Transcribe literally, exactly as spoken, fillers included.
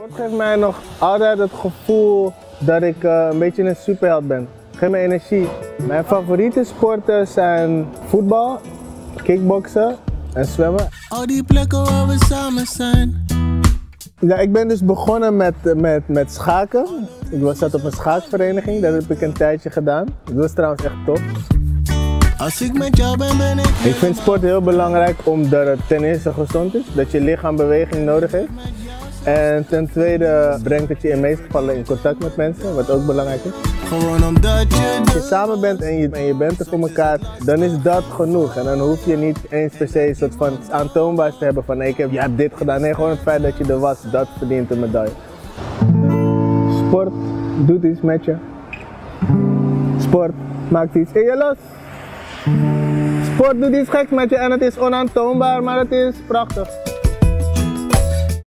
geeft mij nog altijd het gevoel dat ik uh, een beetje een superheld ben. Geef me energie. Mijn favoriete sporten zijn voetbal, kickboksen en zwemmen. Al die plekken waar we samen zijn. Ja, ik ben dus begonnen met, met, met schaken. Ik was zat op een schaakvereniging, dat heb ik een tijdje gedaan. Dat was trouwens echt tof. Als ik met jou ben, ben ik... Ik vind sport heel belangrijk omdat het ten eerste gezond is, dat je lichaam beweging nodig heeft. En ten tweede brengt het je in de meeste gevallen in contact met mensen, wat ook belangrijk is. Gewoon omdat je... Als je samen bent en je, en je bent er voor elkaar, dan is dat genoeg. En dan hoef je niet eens per se een soort van aantoonbaars te hebben van nee, ik heb, je hebt dit gedaan. Nee, gewoon het feit dat je er was, dat verdient een medaille. Sport doet iets met je. Sport maakt iets in je los. Sport doet iets geks met je en het is onaantoonbaar, maar het is prachtig.